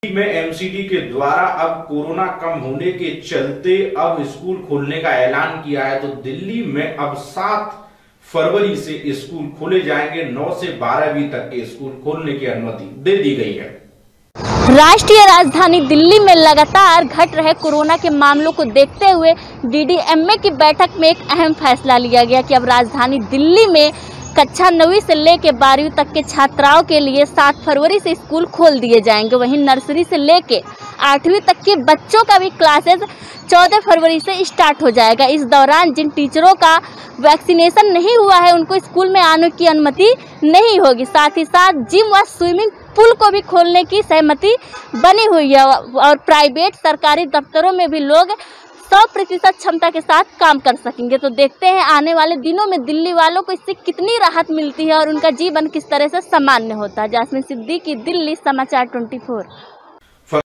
में एमसीडी के द्वारा अब कोरोना कम होने के चलते अब स्कूल खोलने का ऐलान किया है। तो दिल्ली में अब 7 फरवरी से स्कूल खोले जाएंगे। 9 से 12वीं तक के स्कूल खोलने की अनुमति दे दी गई है। राष्ट्रीय राजधानी दिल्ली में लगातार घट रहे कोरोना के मामलों को देखते हुए डीडीएमए की बैठक में एक अहम फैसला लिया गया कि अब राजधानी दिल्ली में कक्षा 9वीं से लेकर 12वीं तक के छात्राओं के लिए 7 फरवरी से स्कूल खोल दिए जाएंगे। वहीं नर्सरी से लेकर 8वीं तक के बच्चों का भी क्लासेस 14 फरवरी से स्टार्ट हो जाएगा। इस दौरान जिन टीचरों का वैक्सीनेशन नहीं हुआ है उनको स्कूल में आने की अनुमति नहीं होगी। साथ ही साथ जिम व स्विमिंग पूल को भी खोलने की सहमति बनी हुई है और प्राइवेट सरकारी दफ्तरों में भी लोग 100% क्षमता के साथ काम कर सकेंगे। तो देखते हैं आने वाले दिनों में दिल्ली वालों को इससे कितनी राहत मिलती है और उनका जीवन किस तरह से सामान्य होता है। जासमीन सिद्दीकी, दिल्ली समाचार 24।